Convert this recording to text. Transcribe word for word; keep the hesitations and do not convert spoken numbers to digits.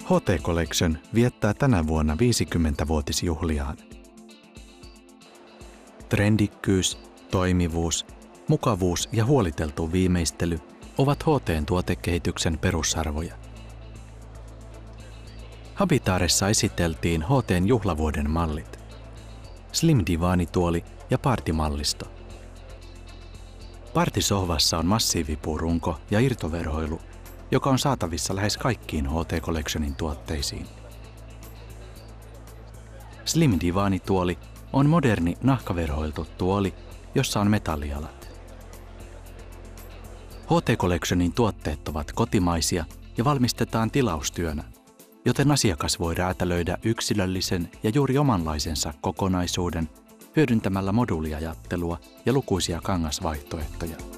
H T Collection viettää tänä vuonna viisikymmenvuotisjuhliaan. Trendikkyys, toimivuus, mukavuus ja huoliteltu viimeistely ovat H T:n tuotekehityksen perusarvoja. Habitaaressa esiteltiin H T:n juhlavuoden mallit, slim-divaanituoli ja partimallisto. Partisohvassa on massiivipuurunko ja irtoverhoilu, joka on saatavissa lähes kaikkiin H T Collectionin tuotteisiin. Slim-divaanituoli on moderni nahkaverhoiltu tuoli, jossa on metallialat. H T Collectionin tuotteet ovat kotimaisia ja valmistetaan tilaustyönä, joten asiakas voi räätälöidä yksilöllisen ja juuri omanlaisensa kokonaisuuden hyödyntämällä moduuliajattelua ja lukuisia kangasvaihtoehtoja.